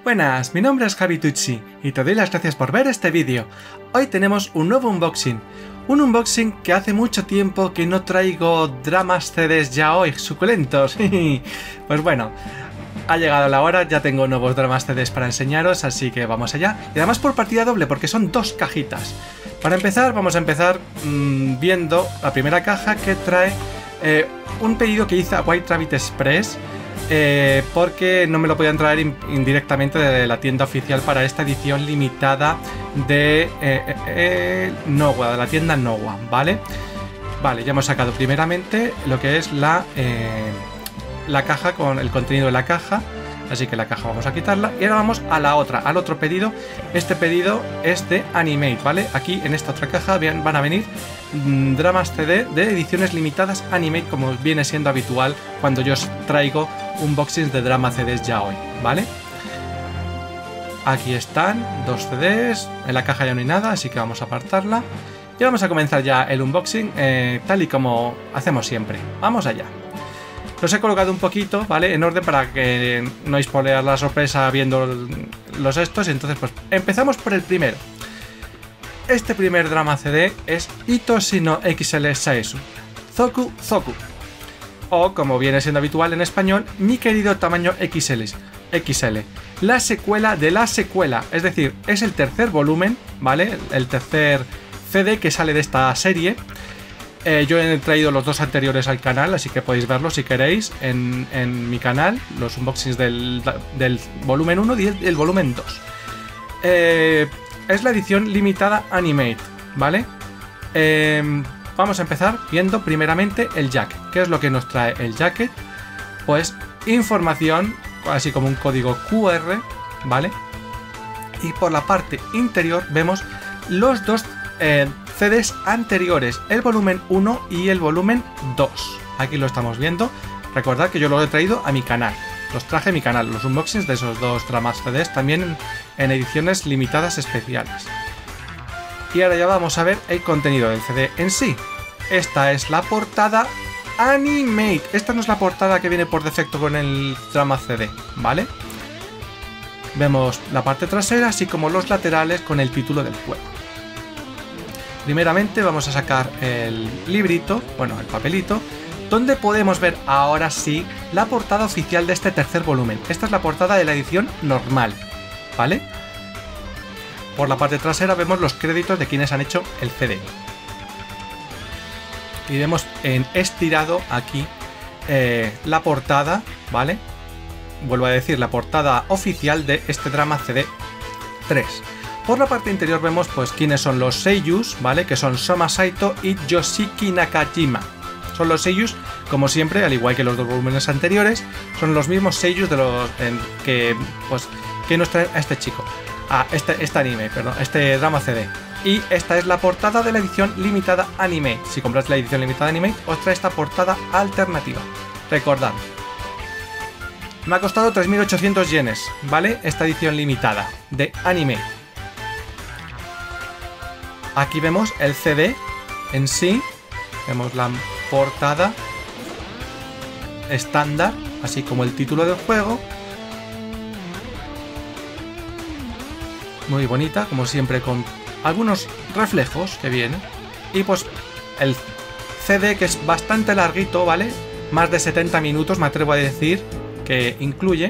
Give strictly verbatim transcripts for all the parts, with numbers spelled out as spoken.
Buenas, mi nombre es Javi Tucci y te doy las gracias por ver este vídeo. Hoy tenemos un nuevo unboxing. Un unboxing que hace mucho tiempo que no traigo dramas C Ds yaoi suculentos. Pues bueno, ha llegado la hora, ya tengo nuevos dramas C Ds para enseñaros, así que vamos allá. Y además por partida doble, porque son dos cajitas. Para empezar, vamos a empezar mmm, viendo la primera caja que trae eh, un pedido que hice a White Rabbit Express. Eh, porque no me lo podían traer in indirectamente de la tienda oficial para esta edición limitada de eh, eh, eh, Nowa, de la tienda Nowa, ¿vale? Vale, ya hemos sacado primeramente lo que es la, eh, la caja con el contenido de la caja, así que la caja vamos a quitarla y ahora vamos a la otra, al otro pedido. Este pedido es de Animate, ¿vale? Aquí en esta otra caja van a venir mmm, dramas C D de ediciones limitadas Animate, como viene siendo habitual cuando yo os traigo unboxings de drama C Ds yaoi, ¿vale? Aquí están, dos C Ds, en la caja ya no hay nada, así que vamos a apartarla. Y vamos a comenzar ya el unboxing, eh, tal y como hacemos siempre. Vamos allá. Los he colocado un poquito, ¿vale? En orden para que no spoilear la sorpresa viendo los estos. Entonces, pues empezamos por el primero. Este primer drama C D es Itoshi no X L Saesu Zoku Zoku, o como viene siendo habitual en español, Mi querido tamaño X L, X L. La secuela de la secuela, es decir, es el tercer volumen, ¿vale? El tercer C D que sale de esta serie. Eh, yo he traído los dos anteriores al canal, así que podéis verlos si queréis en, en mi canal, los unboxings del, del volumen uno y el, el volumen dos. Eh, es la edición limitada Animate, ¿vale? Eh, vamos a empezar viendo primeramente el jacket. ¿Qué es lo que nos trae el jacket? Pues información, así como un código Q R, ¿vale? Y por la parte interior vemos los dos eh, C Ds anteriores, el volumen uno y el volumen dos. Aquí lo estamos viendo. Recordad que yo lo he traído a mi canal. Los traje a mi canal, los unboxings de esos dos dramas C Ds, también en, en ediciones limitadas especiales. Y ahora ya vamos a ver el contenido del C D en sí. Esta es la portada Animate. Esta no es la portada que viene por defecto con el drama C D, ¿vale? Vemos la parte trasera, así como los laterales con el título del juego. Primeramente vamos a sacar el librito, bueno, el papelito, donde podemos ver ahora sí la portada oficial de este tercer volumen. Esta es la portada de la edición normal, ¿vale? Por la parte trasera vemos los créditos de quienes han hecho el C D. Y vemos en estirado aquí eh, la portada, ¿vale? Vuelvo a decir, la portada oficial de este drama C D tres. Por la parte interior vemos pues quiénes son los seiyus, ¿vale? Que son Soma Saito y Yoshiki Nakajima. Son los seiyus, como siempre, al igual que los dos volúmenes anteriores, son los mismos seiyus de los en, que pues que nos trae a este chico. Ah, este, este anime, perdón, este drama C D. Y esta es la portada de la edición limitada Animate. Si compráis la edición limitada Animate, os trae esta portada alternativa. Recordad, me ha costado tres mil ochocientos yenes, ¿vale? Esta edición limitada de Animate. Aquí vemos el C D en sí. Vemos la portada estándar, así como el título del juego. Muy bonita, como siempre, con algunos reflejos que vienen. Y pues el C D, que es bastante larguito, ¿vale? Más de setenta minutos, me atrevo a decir, que incluye.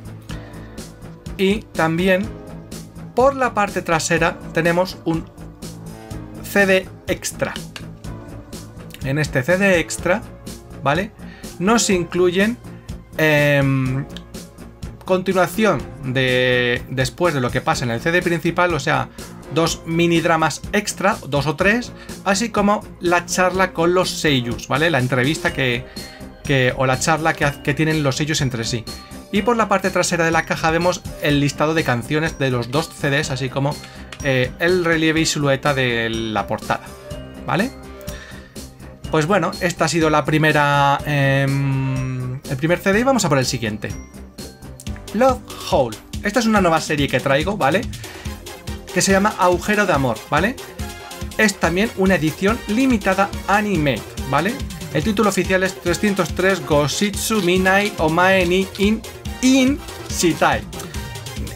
Y también por la parte trasera tenemos un C D extra. En este C D extra, ¿vale? Nos incluyen eh, continuación de después de lo que pasa en el C D principal, o sea, dos mini dramas extra, dos o tres, así como la charla con los seiyus, ¿vale? La entrevista que, que o la charla que, que tienen los seiyus entre sí. Y por la parte trasera de la caja vemos el listado de canciones de los dos C Ds, así como eh, el relieve y silueta de la portada, ¿vale? Pues bueno, esta ha sido la primera, eh, el primer C D y vamos a por el siguiente. Love Hole. Esta es una nueva serie que traigo, ¿vale? Que se llama Agujero de Amor, ¿vale? Es también una edición limitada Animate, ¿vale? El título oficial es trescientos tres Goshitsu Minai Omae ni In In Shitai.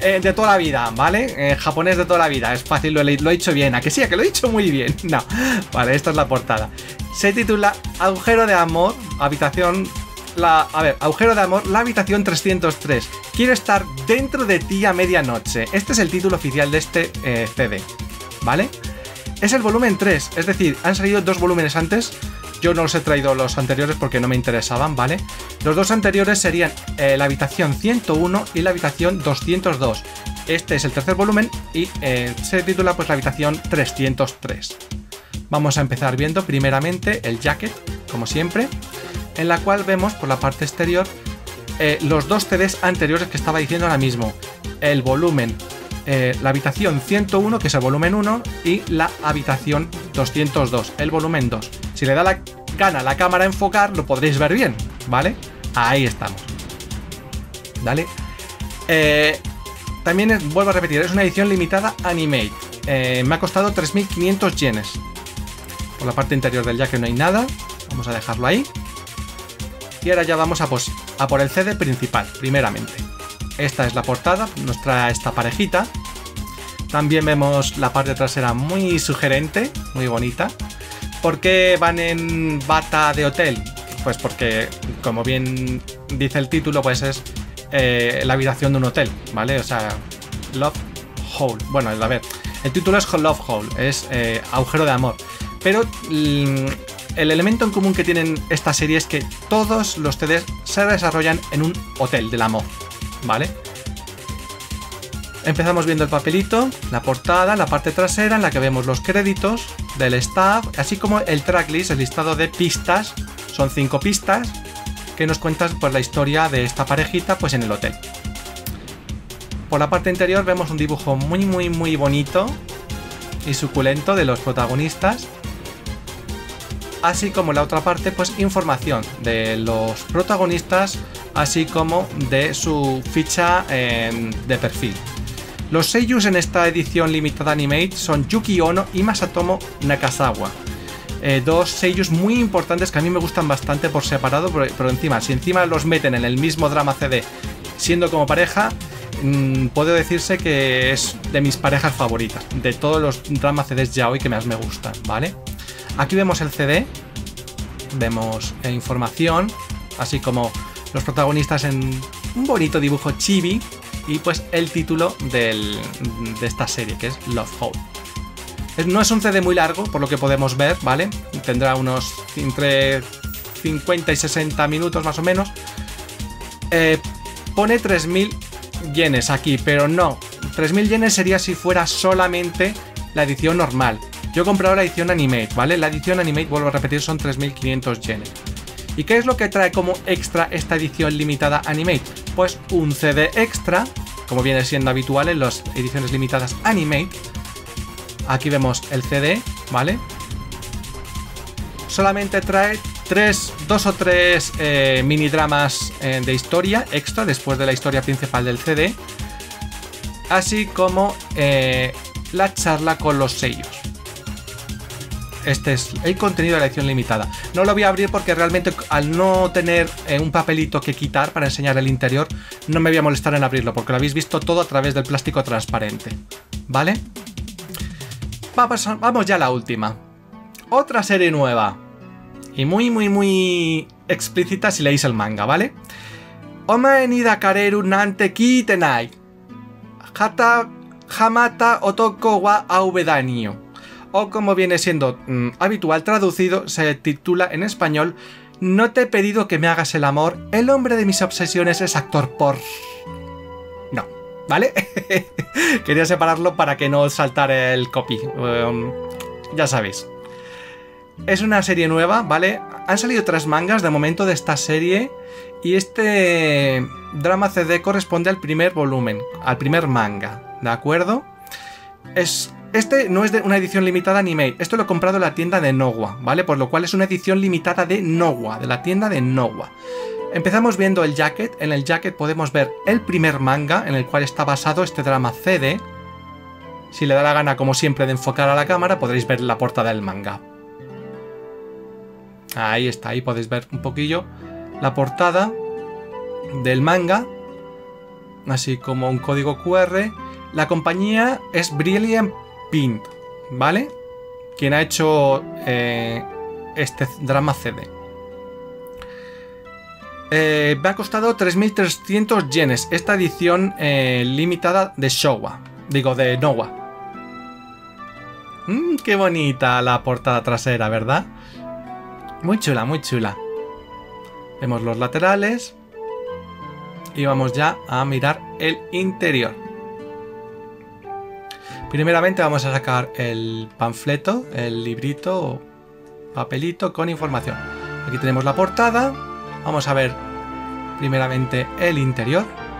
eh, de toda la vida, ¿vale? Eh, japonés de toda la vida, es fácil, lo he, lo he dicho bien, ¿a que sí? ¿A que lo he dicho muy bien? No, vale, esta es la portada. Se titula Agujero de amor, habitación... La, a ver, agujero de amor, la habitación trescientos tres. Quiero estar dentro de ti a medianoche. Este es el título oficial de este eh, C D, ¿vale? Es el volumen tres, es decir, han salido dos volúmenes antes. Yo no os he traído los anteriores porque no me interesaban, ¿vale? Los dos anteriores serían eh, la habitación ciento uno y la habitación doscientos dos. Este es el tercer volumen y eh, se titula pues la habitación trescientos tres. Vamos a empezar viendo primeramente el jacket, como siempre, en la cual vemos por la parte exterior eh, los dos C Ds anteriores que estaba diciendo ahora mismo. El volumen, eh, la habitación ciento uno, que es el volumen uno, y la habitación doscientos dos, el volumen dos. Si le da la gana a la cámara a enfocar, lo podréis ver bien, ¿vale? Ahí estamos. ¿Vale? Eh, también es, vuelvo a repetir, es una edición limitada Animate. Eh, me ha costado tres mil quinientos yenes. Por la parte interior del jacket no hay nada. Vamos a dejarlo ahí. Y ahora ya vamos a, pues, a por el C D principal, primeramente. Esta es la portada, nos trae esta parejita. También vemos la parte trasera muy sugerente, muy bonita. ¿Por qué van en bata de hotel? Pues porque, como bien dice el título, pues es eh, la habitación de un hotel, ¿vale? O sea, Love Hole. Bueno, a ver, el título es Love Hole, es eh, agujero de amor. Pero... Mmm, el elemento en común que tienen esta serie es que todos los C Ds se desarrollan en un hotel del amor, ¿vale? Empezamos viendo el papelito, la portada, la parte trasera en la que vemos los créditos del staff, así como el tracklist, el listado de pistas. Son cinco pistas que nos cuentan pues, la historia de esta parejita pues, en el hotel. Por la parte interior vemos un dibujo muy muy muy bonito y suculento de los protagonistas. Así como la otra parte, pues información de los protagonistas, así como de su ficha eh, de perfil. Los seiyus en esta edición limitada Animate son Yuki Ono y Masatomo Nakazawa. Eh, dos seiyus muy importantes que a mí me gustan bastante por separado, pero, pero encima, si encima los meten en el mismo drama C D siendo como pareja, mmm, puede decirse que es de mis parejas favoritas, de todos los drama C Ds yaoi que más me gustan, ¿vale? Aquí vemos el C D, vemos eh, información, así como los protagonistas en un bonito dibujo chibi y pues el título del, de esta serie, que es Love Hole. No es un C D muy largo, por lo que podemos ver, ¿vale? Tendrá unos entre cincuenta y sesenta minutos más o menos. Eh, pone tres mil yenes aquí, pero no. tres mil yenes sería si fuera solamente la edición normal. Yo he comprado la edición Animate, ¿vale? La edición Animate, vuelvo a repetir, son tres mil quinientos yenes. ¿Y qué es lo que trae como extra esta edición limitada Animate? Pues un C D extra, como viene siendo habitual en las ediciones limitadas Animate. Aquí vemos el C D, ¿vale? Solamente trae tres, dos o tres eh, mini dramas eh, de historia extra después de la historia principal del C D. Así como eh, la charla con los seiyus. Este es el contenido de la edición limitada. No lo voy a abrir porque realmente al no tener eh, un papelito que quitar para enseñar el interior, no me voy a molestar en abrirlo porque lo habéis visto todo a través del plástico transparente, ¿vale? Vamos, vamos ya a la última. Otra serie nueva. Y muy, muy, muy explícita si leéis el manga, ¿vale? Omae ni dakareru nante kitenai. Hata hamata otoko wa aubeda niyo. O como viene siendo mmm, habitual traducido, se titula en español No te he pedido que me hagas el amor, el hombre de mis obsesiones es actor por... No, ¿vale? Quería separarlo para que no saltara el copy. Um, ya sabéis. Es una serie nueva, ¿vale? Han salido tres mangas de momento de esta serie y este drama C D corresponde al primer volumen, al primer manga, ¿de acuerdo? Es... Este no es de una edición limitada Animate, esto lo he comprado en la tienda de Nowa, ¿vale? Por lo cual es una edición limitada de Nowa, de la tienda de Nowa. Empezamos viendo el jacket, en el jacket podemos ver el primer manga en el cual está basado este drama C D. Si le da la gana, como siempre, de enfocar a la cámara, podréis ver la portada del manga. Ahí está, ahí podéis ver un poquillo la portada del manga. así como un código cu erre. La compañía es Brilliant Paint, ¿vale? Quien ha hecho eh, este drama ce de. Eh, me ha costado tres mil trescientos yenes esta edición eh, limitada de Showa. Digo, de Nowa. Mm, qué bonita la portada trasera, ¿verdad? Muy chula, muy chula. Vemos los laterales. Y vamos ya a mirar el interior. Primeramente vamos a sacar el panfleto, el librito o papelito con información. Aquí tenemos la portada. Vamos a ver primeramente el interior.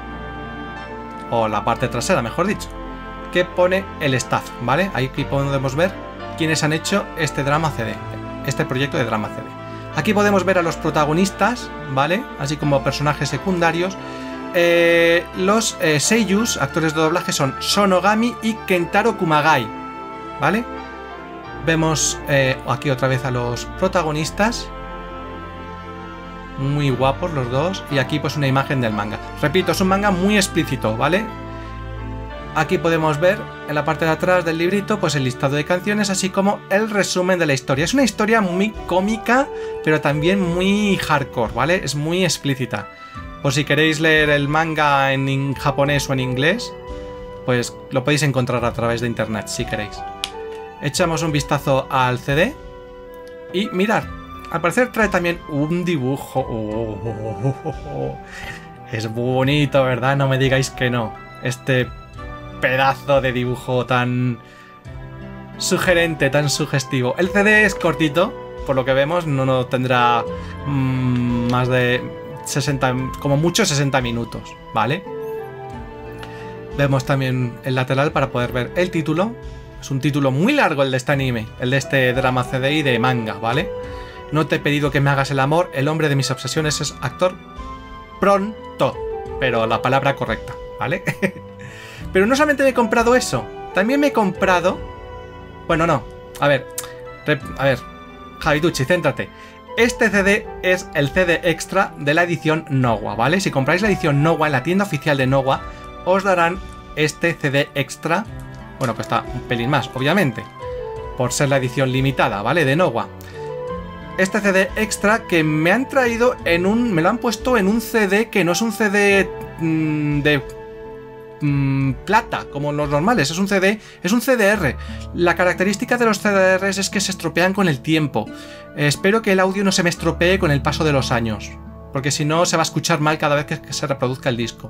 O la parte trasera, mejor dicho. Que pone el staff, ¿vale? Aquí podemos ver quiénes han hecho este drama ce de. Este proyecto de drama ce de. Aquí podemos ver a los protagonistas, ¿vale? Así como personajes secundarios. Eh, los eh, seiyus, actores de doblaje, son Sonogami y Kentaro Kumagai, ¿vale? Vemos eh, aquí otra vez a los protagonistas. Muy guapos los dos. Y aquí pues una imagen del manga. Repito, es un manga muy explícito, ¿vale? Aquí podemos ver en la parte de atrás del librito pues el listado de canciones, así como el resumen de la historia. Es una historia muy cómica, pero también muy hardcore, ¿vale? Es muy explícita. Por si queréis leer el manga en japonés o en inglés, pues lo podéis encontrar a través de internet si queréis. Echamos un vistazo al ce de y mirad, al parecer trae también un dibujo. Oh, oh, oh, oh. Es bonito, ¿verdad? No me digáis que no. Este pedazo de dibujo tan sugerente, tan sugestivo. El ce de es cortito, por lo que vemos, no, no tendrá mmm, más de sesenta, como mucho sesenta minutos, ¿vale? Vemos también el lateral para poder ver el título. Es un título muy largo el de este anime, el de este drama ce de y de manga, ¿vale? No te he pedido que me hagas el amor, el hombre de mis obsesiones es actor pronto, pero la palabra correcta, ¿vale? Pero no solamente me he comprado eso, también me he comprado... Bueno, no, a ver, a ver, Javitucci, céntrate. Este ce de es el ce de extra de la edición Nowa, ¿vale? Si compráis la edición Nowa en la tienda oficial de Nowa, os darán este ce de extra. Bueno, cuesta un pelín más, obviamente, por ser la edición limitada, ¿vale? De Nowa. Este ce de extra que me han traído en un... Me lo han puesto en un ce de que no es un ce de... Mmm, de... Mmm, plata, como los normales, es un ce de, es un ce de erre. La característica de los ce de erres es que se estropean con el tiempo. Eh, espero que el audio no se me estropee con el paso de los años, porque si no se va a escuchar mal cada vez que, que se reproduzca el disco.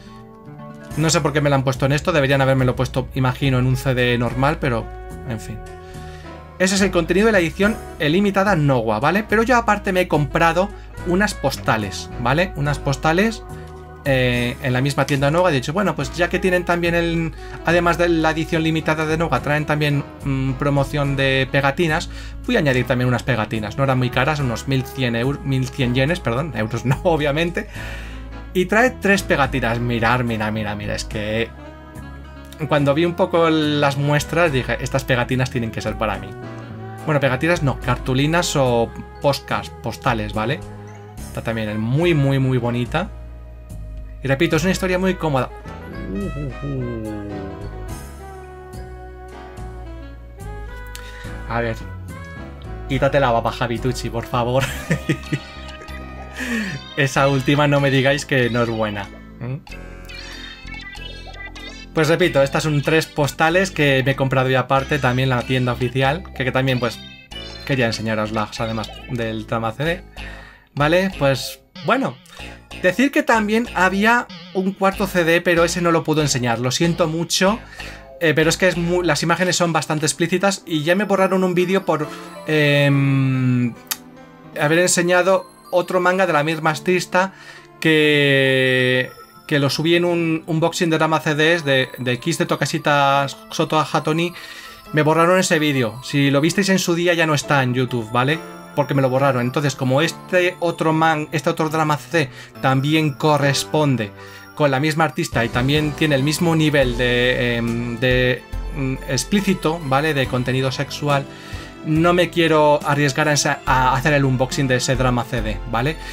No sé por qué me lo han puesto en esto, deberían habérmelo puesto, imagino, en un ce de normal, pero en fin. Ese es el contenido de la edición limitada Nowa, ¿vale? Pero yo aparte me he comprado unas postales, ¿vale? Unas postales... Eh, en la misma tienda Nowa. He dicho, bueno, pues ya que tienen también el, además de la edición limitada de Nowa, traen también mmm, promoción de pegatinas, voy a añadir también unas pegatinas. No eran muy caras, unos mil cien yenes, perdón, euros no, obviamente. Y trae tres pegatinas. Mirar, mira, mira, mira, es que cuando vi un poco las muestras dije, estas pegatinas tienen que ser para mí. Bueno, pegatinas no, cartulinas o postcards, postales, ¿vale? Está también muy, muy, muy bonita. Y repito, es una historia muy cómoda. A ver. Quítate la baba, Javitucci, por favor. Esa última no me digáis que no es buena. Pues repito, estas son tres postales que me he comprado yo aparte también en la tienda oficial. Que, que también pues quería enseñaroslas además del drama ce de. Vale, pues bueno. Decir que también había un cuarto ce de, pero ese no lo puedo enseñar, lo siento mucho, eh, pero es que es muy, las imágenes son bastante explícitas y ya me borraron un vídeo por eh, haber enseñado otro manga de la misma artista que, que lo subí en un unboxing de drama ce des de, de Kiss de Tokashita Soto Hatoni. Me borraron ese vídeo, si lo visteis en su día ya no está en YouTube, ¿vale? Porque me lo borraron. Entonces, como este otro man, este otro drama ce de también corresponde con la misma artista y también tiene el mismo nivel de, eh, de mm, explícito, ¿vale? De contenido sexual, no me quiero arriesgar a, a hacer el unboxing de ese drama ce de, ¿vale?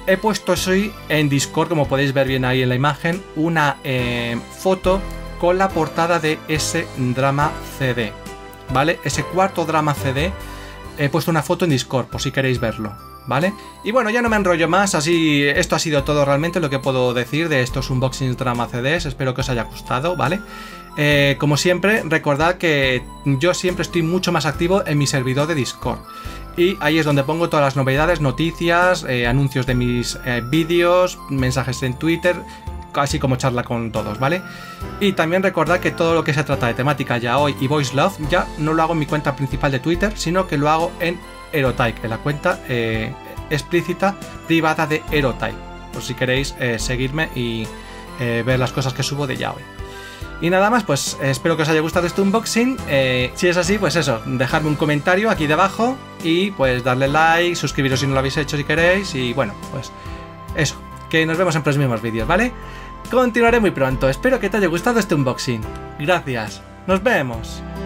he puesto hoy en Discord, como podéis ver bien ahí en la imagen, una eh, foto con la portada de ese drama C D, ¿vale? Ese cuarto drama C D, he puesto una foto en Discord por si queréis verlo, ¿vale? Y bueno, ya no me enrollo más, así esto ha sido todo realmente lo que puedo decir de estos unboxings drama C Ds, espero que os haya gustado, ¿vale? Eh, como siempre, recordad que yo siempre estoy mucho más activo en mi servidor de Discord. Y ahí es donde pongo todas las novedades, noticias, eh, anuncios de mis eh, vídeos, mensajes en Twitter, así como charla con todos, ¿vale? Y también recordad que todo lo que se trata de temática yaoi y Voice Love ya no lo hago en mi cuenta principal de Twitter, sino que lo hago en Erotype, en la cuenta eh, explícita privada de Erotype, por si queréis eh, seguirme y eh, ver las cosas que subo de yaoi. Y nada más, pues eh, espero que os haya gustado este unboxing. Eh, si es así, pues eso, dejadme un comentario aquí debajo y pues darle like, suscribiros si no lo habéis hecho si queréis. Y bueno, pues eso, que nos vemos en próximos vídeos, ¿vale? Continuaré muy pronto, espero que te haya gustado este unboxing. Gracias, nos vemos.